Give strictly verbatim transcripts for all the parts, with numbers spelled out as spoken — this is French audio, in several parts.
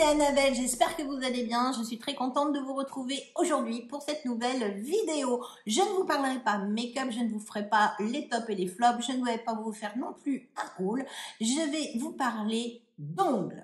Annabelle, j'espère que vous allez bien. Je suis très contente de vous retrouver aujourd'hui pour cette nouvelle vidéo. Je ne vous parlerai pas make-up, je ne vous ferai pas les tops et les flops, je ne vais pas vous faire non plus un haul. Je vais vous parler d'ongles.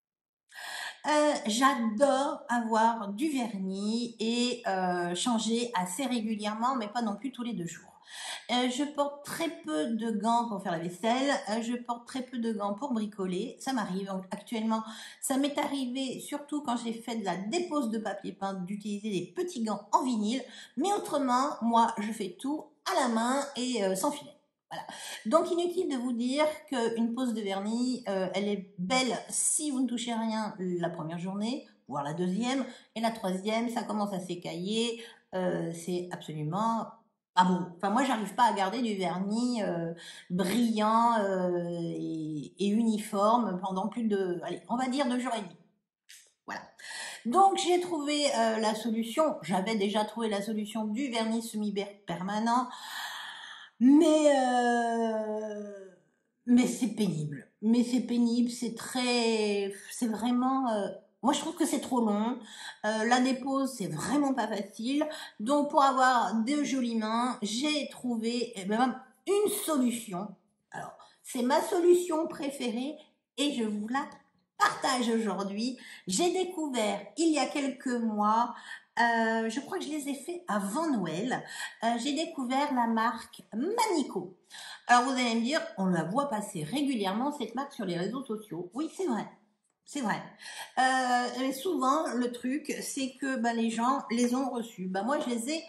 Euh, j'adore avoir du vernis et euh, changer assez régulièrement, mais pas non plus tous les deux jours. Euh, je porte très peu de gants pour faire la vaisselle, euh, je porte très peu de gants pour bricoler, ça m'arrive actuellement, ça m'est arrivé surtout quand j'ai fait de la dépose de papier peint d'utiliser des petits gants en vinyle, mais autrement, moi je fais tout à la main et euh, sans filet. Voilà. Donc inutile de vous dire qu'une pose de vernis, euh, elle est belle si vous ne touchez rien la première journée, voire la deuxième, et la troisième, ça commence à s'écailler, euh, c'est absolument pas bon. Enfin moi, j'arrive pas à garder du vernis euh, brillant euh, et, et uniforme pendant plus de, allez, on va dire deux jours et demi. Voilà. Donc j'ai trouvé euh, la solution. J'avais déjà trouvé la solution du vernis semi-permanent. Mais, euh, mais c'est pénible. Mais c'est pénible, c'est très, c'est vraiment, euh, moi je trouve que c'est trop long. Euh, la dépose, c'est vraiment pas facile. Donc pour avoir de jolies mains, j'ai trouvé eh ben, même une solution. Alors, c'est ma solution préférée et je vous la partage aujourd'hui. J'ai découvert il y a quelques mois, euh, je crois que je les ai fait avant Noël, euh, j'ai découvert la marque Manico. Alors vous allez me dire, on la voit passer régulièrement cette marque sur les réseaux sociaux. Oui, c'est vrai. C'est vrai. Euh, souvent, le truc, c'est que ben, les gens les ont reçus. Ben, moi, je les ai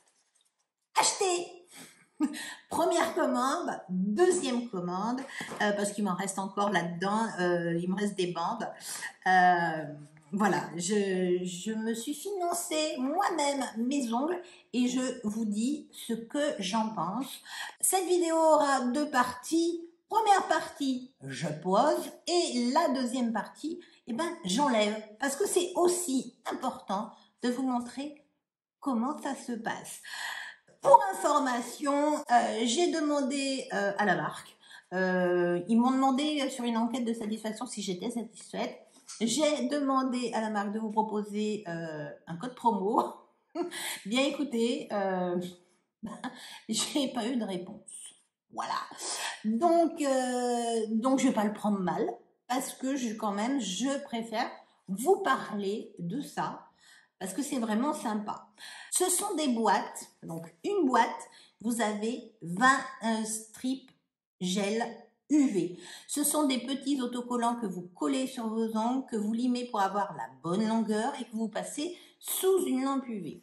achetés. Première commande, deuxième commande, euh, parce qu'il m'en reste encore là-dedans, euh, il me reste des bandes. Euh, voilà, je, je me suis financé moi-même mes ongles et je vous dis ce que j'en pense. Cette vidéo aura deux parties. Première partie, je pose et la deuxième partie, eh ben, j'enlève parce que c'est aussi important de vous montrer comment ça se passe. Pour information, euh, j'ai demandé euh, à la marque, euh, ils m'ont demandé sur une enquête de satisfaction si j'étais satisfaite. J'ai demandé à la marque de vous proposer euh, un code promo. Bien écoutez, euh, j'ai pas eu de réponse. Voilà. Donc, euh, donc je vais pas le prendre mal parce que je, quand même, je préfère vous parler de ça parce que c'est vraiment sympa. Ce sont des boîtes, donc une boîte, vous avez vingt euh, strips gel U V. Ce sont des petits autocollants que vous collez sur vos ongles, que vous limez pour avoir la bonne longueur et que vous passez sous une lampe U V.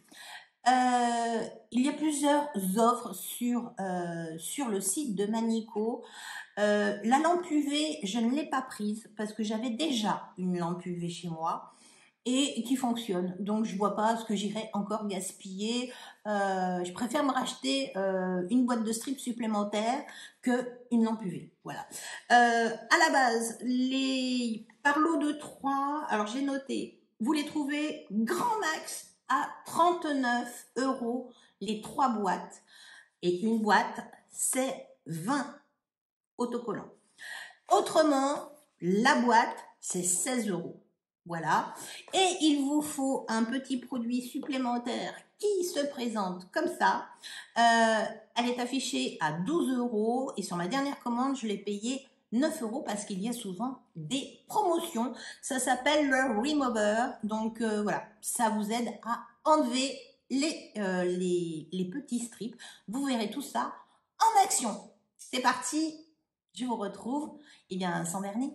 Euh, il y a plusieurs offres sur, euh, sur le site de Manico. Euh, la lampe U V, je ne l'ai pas prise parce que j'avais déjà une lampe U V chez moi et qui fonctionne. Donc, je vois pas ce que j'irais encore gaspiller. Euh, je préfère me racheter euh, une boîte de strips supplémentaire qu'une lampe U V. Voilà. Euh, à la base, les par lot de trois, alors j'ai noté, vous les trouvez grand max à trente-neuf euros les trois boîtes. Et une boîte, c'est vingt autocollants. Autrement, la boîte, c'est seize euros. Voilà. Et il vous faut un petit produit supplémentaire qui se présente comme ça. Euh, elle est affichée à douze euros et sur ma dernière commande, je l'ai payé neuf euros parce qu'il y a souvent des promotions. Ça s'appelle le Remover. Donc euh, voilà, ça vous aide à enlever les, euh, les, les petits strips. Vous verrez tout ça en action. C'est parti, je vous retrouve eh bien, sans vernis.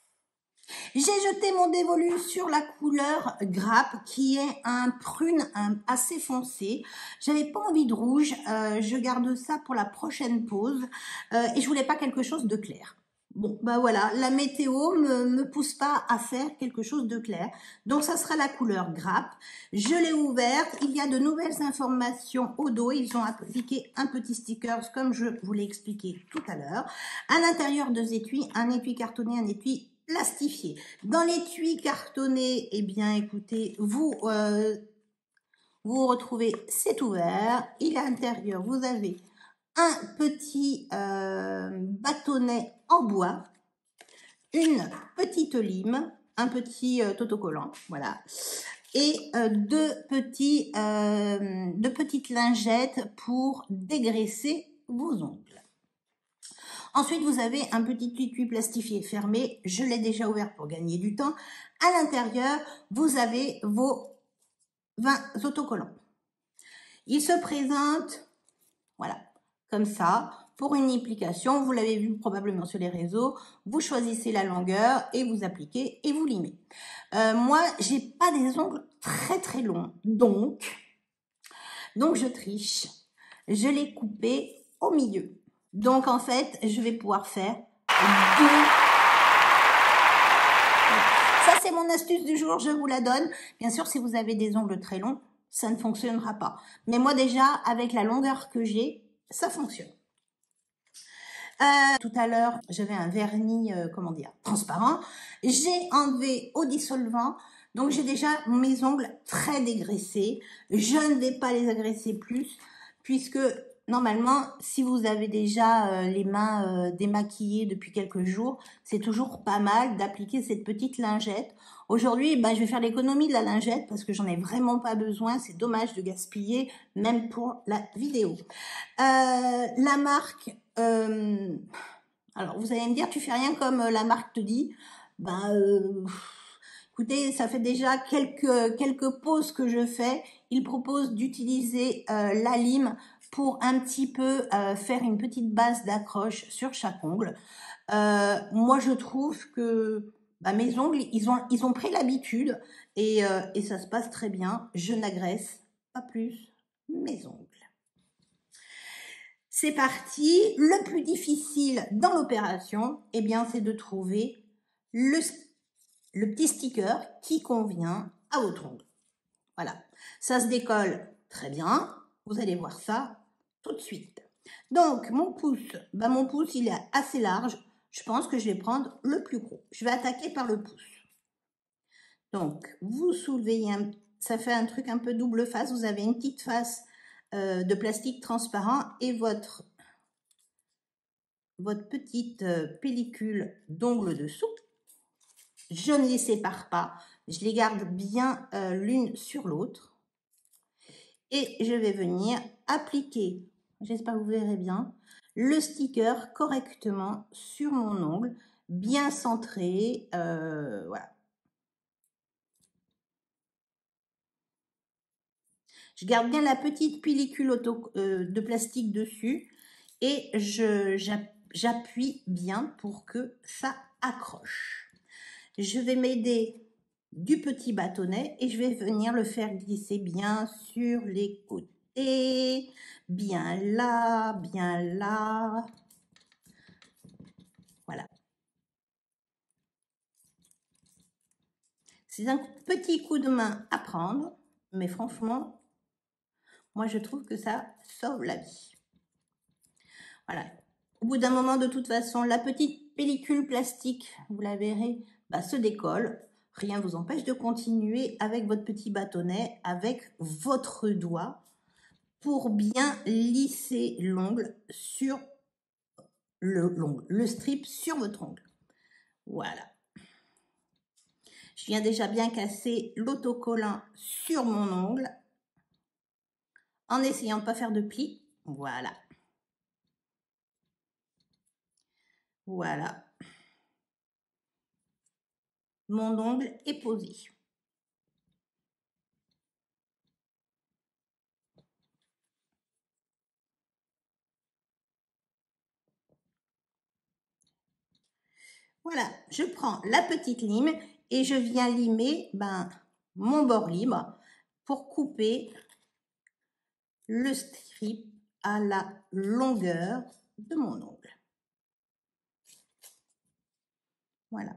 J'ai jeté mon dévolu sur la couleur grappe qui est un prune un, assez foncé. J'avais pas envie de rouge, euh, je garde ça pour la prochaine pause euh, et je voulais pas quelque chose de clair. Bon, bah voilà, la météo me, me pousse pas à faire quelque chose de clair. Donc, ça sera la couleur grappe. Je l'ai ouverte. Il y a de nouvelles informations au dos. Ils ont appliqué un petit sticker, comme je vous l'ai expliqué tout à l'heure. À l'intérieur, deux étuis, un étui cartonné, un étui plastifié. Dans l'étui cartonné, eh bien, écoutez, vous, euh, vous retrouvez, c'est ouvert. Et à l'intérieur, vous avez un petit euh, bâtonnet en bois, une petite lime, un petit euh, autocollant, voilà, et euh, deux, petits, euh, deux petites lingettes pour dégraisser vos ongles. Ensuite, vous avez un petit étui plastifié fermé. Je l'ai déjà ouvert pour gagner du temps. À l'intérieur, vous avez vos vingt autocollants. Ils se présentent, voilà, comme ça, pour une application. Vous l'avez vu probablement sur les réseaux. Vous choisissez la longueur et vous appliquez et vous limez. Euh, moi, j'ai pas des ongles très très longs, donc, donc je triche. Je l'ai coupé au milieu. Donc, en fait, je vais pouvoir faire deux. Ça, c'est mon astuce du jour, je vous la donne. Bien sûr, si vous avez des ongles très longs, ça ne fonctionnera pas. Mais moi, déjà, avec la longueur que j'ai, ça fonctionne. Euh, tout à l'heure, j'avais un vernis, euh, comment dire, transparent. J'ai enlevé au dissolvant. Donc, j'ai déjà mes ongles très dégraissés. Je ne vais pas les agresser plus, puisque normalement, si vous avez déjà euh, les mains euh, démaquillées depuis quelques jours, c'est toujours pas mal d'appliquer cette petite lingette. Aujourd'hui, ben, je vais faire l'économie de la lingette parce que j'en ai vraiment pas besoin. C'est dommage de gaspiller, même pour la vidéo. Euh, la marque, euh, alors vous allez me dire, tu fais rien comme la marque te dit. Ben, euh, écoutez, ça fait déjà quelques quelques pauses que je fais. Il propose d'utiliser euh, la lime pour un petit peu euh, faire une petite base d'accroche sur chaque ongle. Euh, moi, je trouve que bah, mes ongles, ils ont, ils ont pris l'habitude et, euh, et ça se passe très bien. Je n'agresse pas plus mes ongles. C'est parti. Le plus difficile dans l'opération, eh bien, c'est de trouver le, le petit sticker qui convient à votre ongle. Voilà. Ça se décolle très bien. Vous allez voir ça tout de suite. Donc, mon pouce, bah, mon pouce, il est assez large. Je pense que je vais prendre le plus gros. Je vais attaquer par le pouce. Donc, vous soulevez, un, ça fait un truc un peu double face. Vous avez une petite face euh, de plastique transparent et votre, votre petite euh, pellicule d'ongles dessous. Je ne les sépare pas. Je les garde bien euh, l'une sur l'autre. Et je vais venir appliquer, j'espère que vous verrez bien, le sticker correctement sur mon ongle, bien centré, euh, voilà. Je garde bien la petite pellicule auto, euh, de plastique dessus et je j'appuie bien pour que ça accroche. Je vais m'aider du petit bâtonnet et je vais venir le faire glisser bien sur les côtés, bien là, bien là. Voilà. C'est un petit coup de main à prendre, mais franchement, moi je trouve que ça sauve la vie. Voilà. Au bout d'un moment, de toute façon, la petite pellicule plastique, vous la verrez, bah, se décolle. Rien ne vous empêche de continuer avec votre petit bâtonnet, avec votre doigt, pour bien lisser l'ongle sur le, l'ongle, le strip sur votre ongle. Voilà. Je viens déjà bien casser l'autocollant sur mon ongle en essayant de ne pas faire de plis. Voilà. Voilà. Mon ongle est posé. Voilà, je prends la petite lime et je viens limer ben, mon bord libre pour couper le strip à la longueur de mon ongle. Voilà.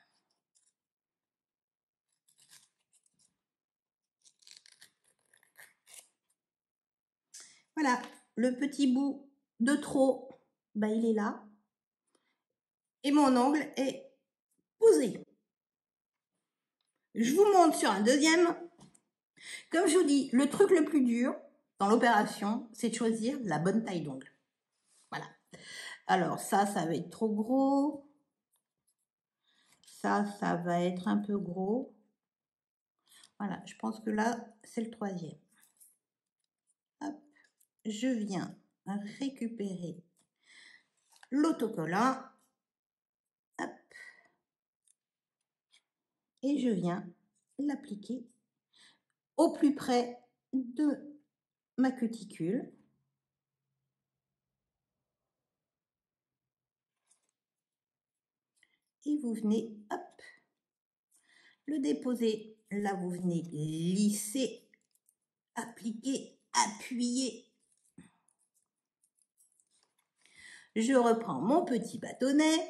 Voilà, le petit bout de trop, ben, il est là. Et mon ongle est posé. Je vous montre sur un deuxième. Comme je vous dis, le truc le plus dur dans l'opération, c'est de choisir la bonne taille d'ongle. Voilà. Alors ça, ça va être trop gros. ça, ça va être un peu gros. Voilà, je pense que là, c'est le troisième. Hop, je viens récupérer l'autocollant. Hop. Et je viens l'appliquer au plus près de ma cuticule. Et vous venez, hop, le déposer. Là, vous venez lisser, appliquer, appuyer. Je reprends mon petit bâtonnet.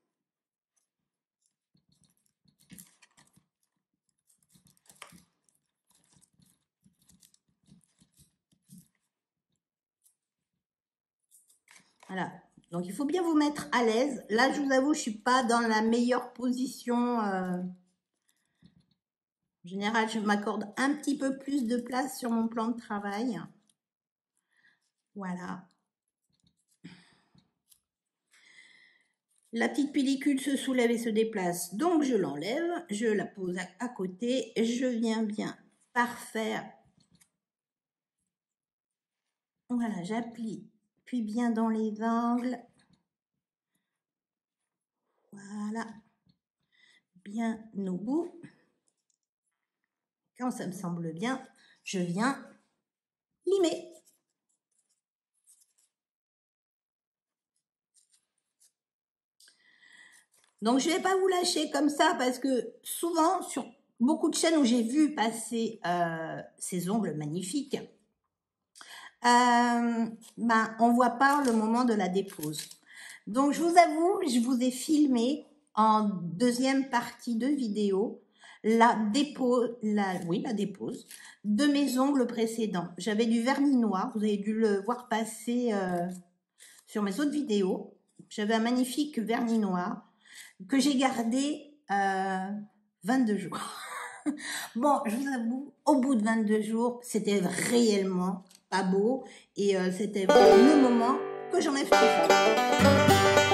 Voilà. Donc, il faut bien vous mettre à l'aise. Là, je vous avoue, je ne suis pas dans la meilleure position. Euh... En général, je m'accorde un petit peu plus de place sur mon plan de travail. Voilà. La petite pellicule se soulève et se déplace, donc je l'enlève, je la pose à, à côté, je viens bien parfaire. Voilà, j'applique, puis bien dans les angles. Voilà, bien au bout. Quand ça me semble bien, je viens limer. Donc, je ne vais pas vous lâcher comme ça parce que souvent, sur beaucoup de chaînes où j'ai vu passer euh, ces ongles magnifiques, euh, ben, on ne voit pas le moment de la dépose. Donc, je vous avoue, je vous ai filmé en deuxième partie de vidéo la dépose, la, oui, la dépose de mes ongles précédents. J'avais du vernis noir, vous avez dû le voir passer euh, sur mes autres vidéos. J'avais un magnifique vernis noir que j'ai gardé euh, vingt-deux jours. Bon, je vous avoue, au bout de vingt-deux jours, c'était réellement pas beau et euh, c'était le moment que j'enlève tout ça.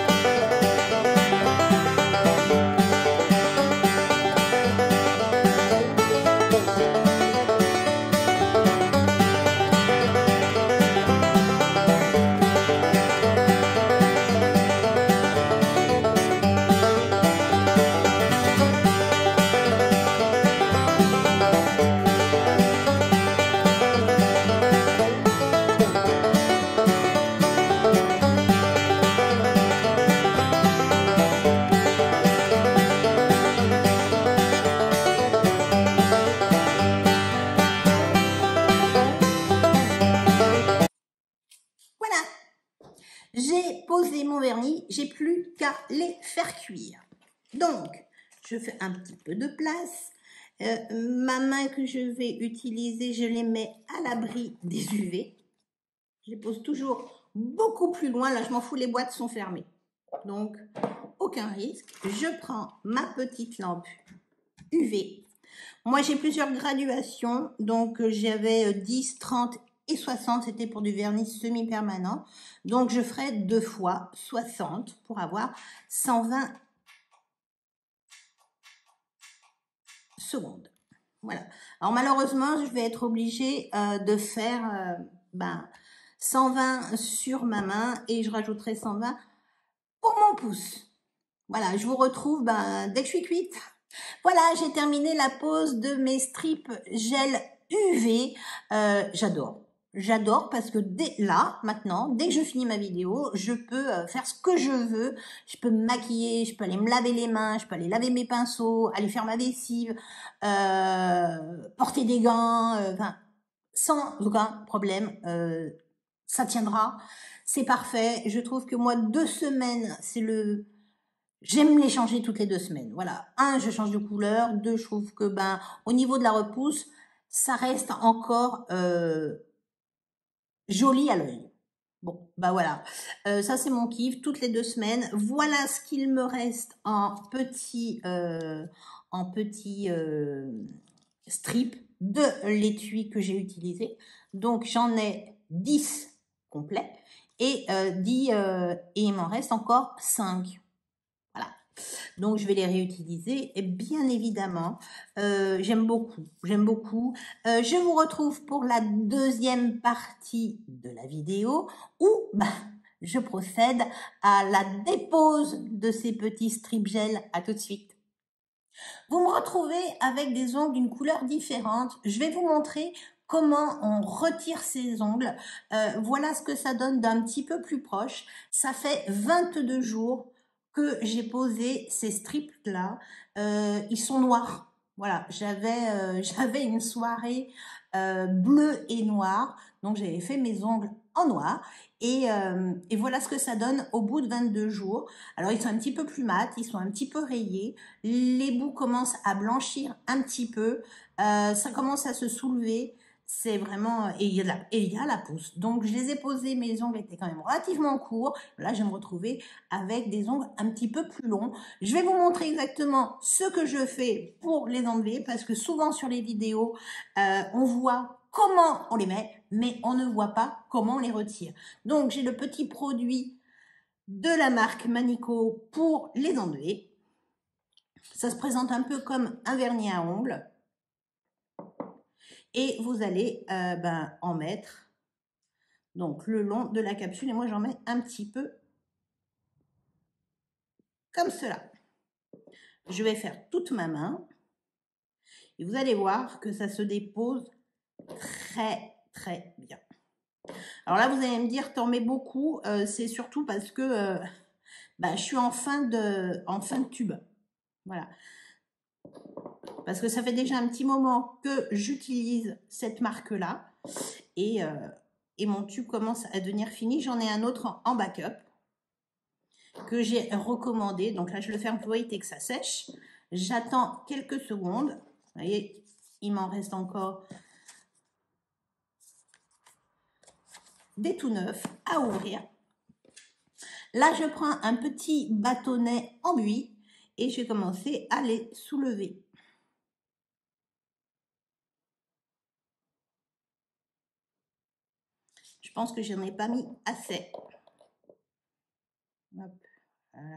J'ai posé mon vernis, j'ai plus qu'à les faire cuire. Donc, je fais un petit peu de place. Euh, ma main que je vais utiliser, je les mets à l'abri des U V. Je les pose toujours beaucoup plus loin. Là, je m'en fous, les boîtes sont fermées. Donc, aucun risque. Je prends ma petite lampe U V. Moi, j'ai plusieurs graduations. Donc, j'avais dix, trente et soixante, c'était pour du vernis semi-permanent. Donc, je ferai deux fois soixante pour avoir cent vingt secondes. Voilà. Alors, malheureusement, je vais être obligée euh, de faire euh, ben, cent vingt sur ma main et je rajouterai cent vingt pour mon pouce. Voilà, je vous retrouve ben, dès que je suis cuite. Voilà, j'ai terminé la pose de mes strips gel U V. Euh, j'adore. J'adore parce que dès là, maintenant, dès que je finis ma vidéo, je peux faire ce que je veux. Je peux me maquiller, je peux aller me laver les mains, je peux aller laver mes pinceaux, aller faire ma lessive, euh, porter des gants, euh, enfin, sans aucun problème. Euh, ça tiendra. C'est parfait. Je trouve que moi, deux semaines, c'est le... J'aime les changer toutes les deux semaines. Voilà. Un, je change de couleur. Deux, je trouve que, ben, au niveau de la repousse, ça reste encore... Euh, joli à l'œil. Bon, bah voilà, euh, ça c'est mon kiff, toutes les deux semaines. Voilà ce qu'il me reste en petit, euh, en petit euh, strip de l'étui que j'ai utilisé. Donc j'en ai dix complets et, euh, dix, euh, et il m'en reste encore cinq. Voilà, Donc, je vais les réutiliser, et bien évidemment, euh, j'aime beaucoup, j'aime beaucoup. Euh, je vous retrouve pour la deuxième partie de la vidéo où bah, je procède à la dépose de ces petits strip gel. À tout de suite. Vous me retrouvez avec des ongles d'une couleur différente. Je vais vous montrer comment on retire ses ongles. Euh, voilà ce que ça donne d'un petit peu plus proche. Ça fait vingt-deux jours que j'ai posé ces strips-là. Euh, ils sont noirs. Voilà, j'avais euh, j'avais une soirée euh, bleue et noire. Donc, j'avais fait mes ongles en noir. Et, euh, et voilà ce que ça donne au bout de vingt-deux jours. Alors, ils sont un petit peu plus mat, ils sont un petit peu rayés. Les bouts commencent à blanchir un petit peu. Euh, ça commence à se soulever. C'est vraiment... Et il y a la, et il y a la pousse. Donc, je les ai posés. Mes ongles étaient quand même relativement courts. Là, je vais me retrouver avec des ongles un petit peu plus longs. Je vais vous montrer exactement ce que je fais pour les enlever. Parce que souvent, sur les vidéos, euh, on voit comment on les met, mais on ne voit pas comment on les retire. Donc, j'ai le petit produit de la marque Manico pour les enlever. Ça se présente un peu comme un vernis à ongles. Et vous allez euh, ben, en mettre donc le long de la capsule. Et moi, j'en mets un petit peu comme cela. Je vais faire toute ma main. Et vous allez voir que ça se dépose très, très bien. Alors là, vous allez me dire, t'en mets beaucoup. Euh, c'est surtout parce que euh, ben, je suis en fin de, en fin de tube. Voilà. Parce que ça fait déjà un petit moment que j'utilise cette marque-là. Et, euh, et mon tube commence à devenir fini. J'en ai un autre en, en backup que j'ai recommandé. Donc là, je le ferme, vous voyez, que ça sèche. J'attends quelques secondes. Vous voyez, il m'en reste encore des tout neufs à ouvrir. Là, je prends un petit bâtonnet en buis et je vais commencer à les soulever. Je pense que je n'en ai pas mis assez. Hop, voilà.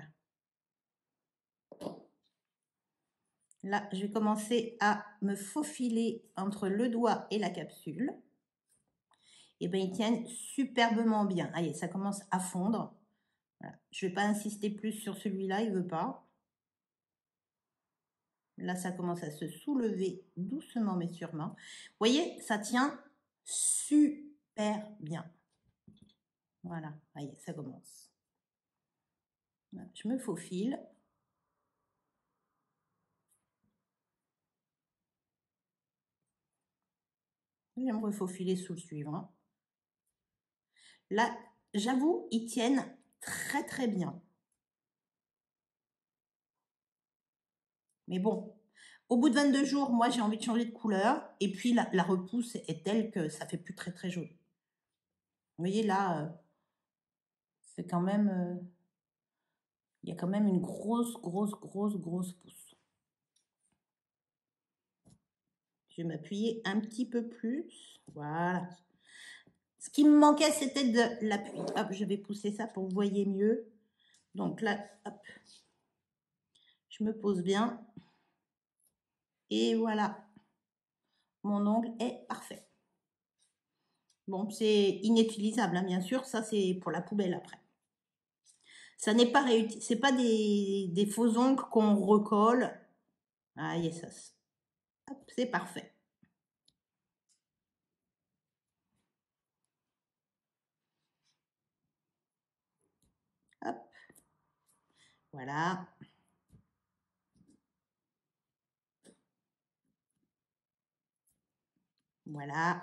Là, je vais commencer à me faufiler entre le doigt et la capsule. Et bien, ils tiennent superbement bien. Allez, ça commence à fondre. Voilà. Je ne vais pas insister plus sur celui-là, il ne veut pas. Là, ça commence à se soulever doucement mais sûrement. Vous voyez, ça tient super bien. Voilà, allez, ça commence. Voilà, je me faufile. Je vais me refaufiler sous le suivant. Là, j'avoue, ils tiennent très très bien. Mais bon, au bout de vingt-deux jours, moi, j'ai envie de changer de couleur. Et puis, la, la repousse est telle que ça fait plus très très joli. Vous voyez, là, euh, c'est quand même... Euh, il y a quand même une grosse, grosse, grosse, grosse pousse. Je vais m'appuyer un petit peu plus. Voilà. Ce qui me manquait, c'était de l'appui. Hop, je vais pousser ça pour que vous voyez mieux. Donc là, hop, je me pose bien. Et voilà. Mon ongle est parfait. Bon, c'est inutilisable, hein, bien sûr. Ça, c'est pour la poubelle après. Ça n'est pas réutilisable. C'est pas des, des faux ongles qu'on recolle. Ah, yes, ça. Hop, c'est parfait. Hop. Voilà. Voilà.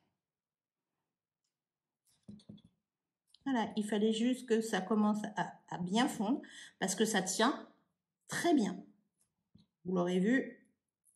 Voilà, il fallait juste que ça commence à, à bien fondre parce que ça tient très bien. Vous l'aurez vu.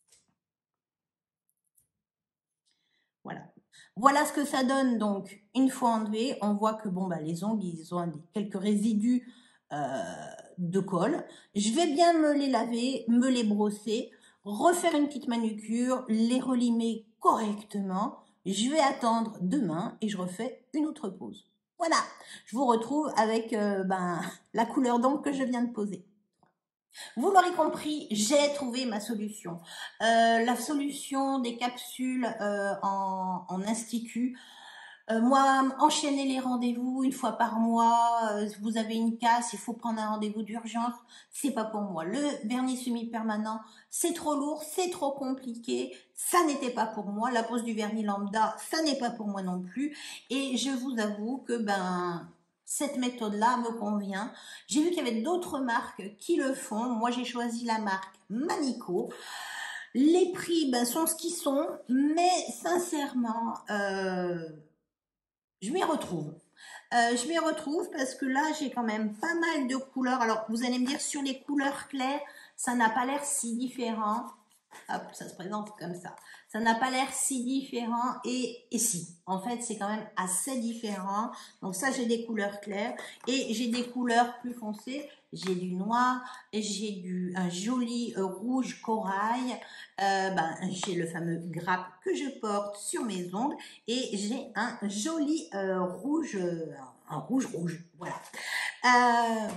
Voilà. Voilà ce que ça donne donc une fois enlevé. On voit que bon bah les ongles ils ont quelques résidus euh, de colle. Je vais bien me les laver, me les brosser, refaire une petite manucure, les relimer correctement. Je vais attendre demain et je refais une autre pause. Voilà, je vous retrouve avec euh, ben, la couleur d'ongle que je viens de poser. Vous l'aurez compris, j'ai trouvé ma solution. Euh, la solution des capsules euh, en, en institut. Euh, moi, enchaîner les rendez-vous une fois par mois, euh, vous avez une casse, il faut prendre un rendez-vous d'urgence, c'est pas pour moi. Le vernis semi-permanent, c'est trop lourd, c'est trop compliqué, ça n'était pas pour moi. La pose du vernis lambda, ça n'est pas pour moi non plus. Et je vous avoue que ben cette méthode-là me convient. J'ai vu qu'il y avait d'autres marques qui le font. Moi, j'ai choisi la marque Manico. Les prix ben, sont ce qu'ils sont, mais sincèrement, euh, je m'y retrouve. Euh, je m'y retrouve parce que là, j'ai quand même pas mal de couleurs. Alors, vous allez me dire, sur les couleurs claires, ça n'a pas l'air si différent. Hop, ça se présente comme ça. Ça n'a pas l'air si différent. Et, et si, en fait, c'est quand même assez différent. Donc ça, j'ai des couleurs claires. Et j'ai des couleurs plus foncées. J'ai du noir, j'ai du un joli euh, rouge corail, euh, ben, j'ai le fameux grappe que je porte sur mes ongles et j'ai un joli euh, rouge, euh, un rouge rouge, voilà. Euh,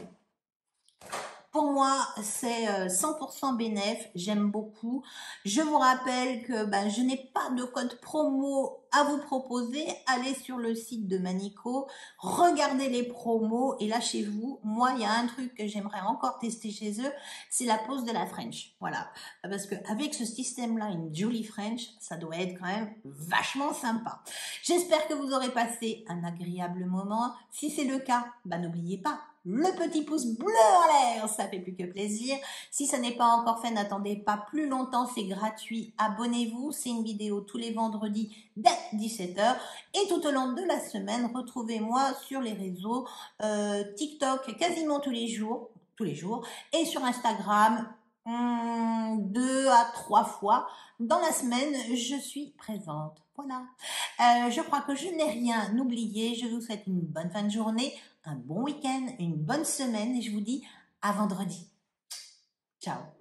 Pour moi, c'est cent pour cent bénéf, j'aime beaucoup. Je vous rappelle que ben, je n'ai pas de code promo à vous proposer. Allez sur le site de Manico, regardez les promos et lâchez-vous. Moi, il y a un truc que j'aimerais encore tester chez eux, c'est la pose de la French. Voilà, parce qu'avec ce système-là, une jolie French, ça doit être quand même vachement sympa. J'espère que vous aurez passé un agréable moment. Si c'est le cas, ben, n'oubliez pas, le petit pouce bleu en l'air, ça fait plus que plaisir. Si ça n'est pas encore fait, n'attendez pas plus longtemps, c'est gratuit. Abonnez-vous, c'est une vidéo tous les vendredis dès dix-sept heures. Et tout au long de la semaine, retrouvez-moi sur les réseaux euh, TikTok quasiment tous les jours, tous les jours, et sur Instagram hum, deux à trois fois dans la semaine, je suis présente. Voilà. Euh, je crois que je n'ai rien oublié. Je vous souhaite une bonne fin de journée, un bon week-end, une bonne semaine et je vous dis à vendredi. Ciao.